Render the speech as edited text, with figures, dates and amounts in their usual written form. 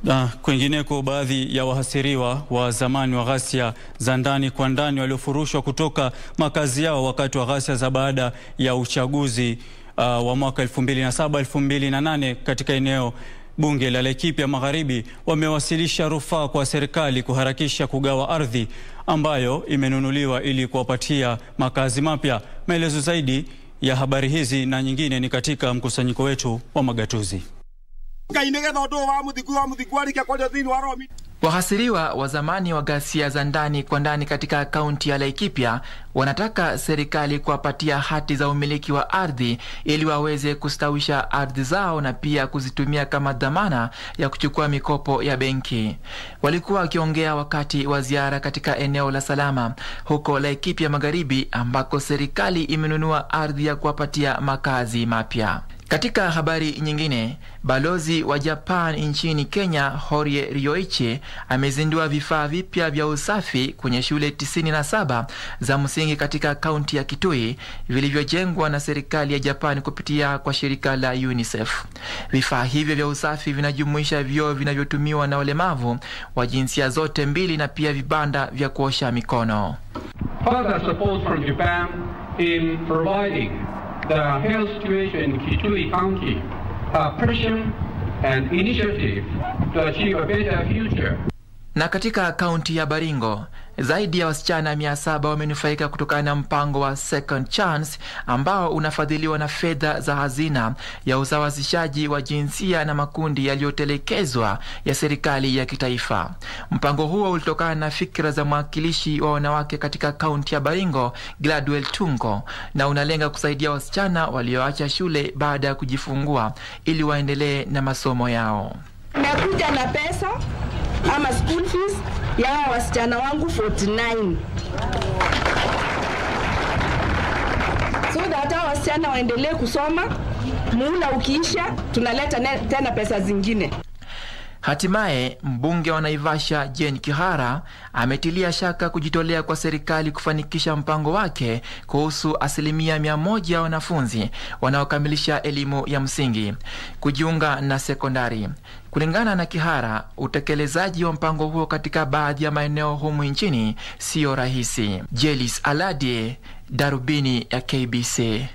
Kwingineko, baadhi ya wahasiriwa wa zamani wa ghasia za ndani kwa ndani waliofurushwa kutoka makazi yao wakati wa ghasia za baada ya uchaguzi wa mwaka 2007-2008 katika eneo bunge la Laikipia Magharibi wamewasilisha rufaa kwa serikali kuharakisha kugawa ardhi ambayo imenunuliwa ili kuwapatia makazi mapya. Maelezo zaidi ya habari hizi na nyingine ni katika mkusanyiko wetu wa magatuzi. Wahasiriwa wa zamani wa ghasia za ndani kwa ndani katika kaunti ya Laikipia wanataka serikali kuwapatia hati za umiliki wa ardhi ili waweze kustawisha ardhi zao na pia kuzitumia kama dhamana ya kuchukua mikopo ya benki. Walikuwa wakiongea wakati wa ziara katika eneo la Salama huko Laikipia Magharibi ambako serikali imenunua ardhi ya kuwapatia makazi mapya. Katika habari nyingine, balozi wa Japan nchini Kenya Horie Rioichi amezindua vifaa vipya vya usafi kwenye shule 97 za msingi katika kaunti ya Kitui vilivyojengwa na serikali ya Japan kupitia kwa shirika la UNICEF. Vifaa hivyo vya usafi vinajumuisha vyoo vinavyotumiwa na walemavu wa jinsia zote mbili na pia vibanda vya kuosha mikono. Further support from Japan in providing the health situation in Kitui County, pressure and initiative to achieve a better future. Na katika kaunti ya Baringo, zaidi ya wasichana 700 wamenufaika kutokana na mpango wa Second Chance ambao unafadhiliwa na fedha za hazina ya usawazishaji wa jinsia na makundi yaliyotelekezwa ya serikali ya kitaifa. Mpango huo ulitokana na fikra za mwakilishi wa wanawake katika kaunti ya Baringo, Gladwell Tungo, na unalenga kusaidia wasichana walioacha shule baada ya kujifungua ili waendelee na masomo yao. Nimekuja na pesa ama school fees ya wasichana wangu 49. So that wasichana waendelee kusoma, muhula ukiisha tunaleta tena pesa zingine. Hatimaye mbunge wa Naivasha Jane Kihara ametilia shaka kujitolea kwa serikali kufanikisha mpango wake kuhusu 100% ya wanafunzi wanaokamilisha elimu ya msingi kujiunga na sekondari. Kulingana na Kihara, utekelezaji wa mpango huo katika baadhi ya maeneo humu nchini sio rahisi. Jelis Alade, Darubini ya KBC.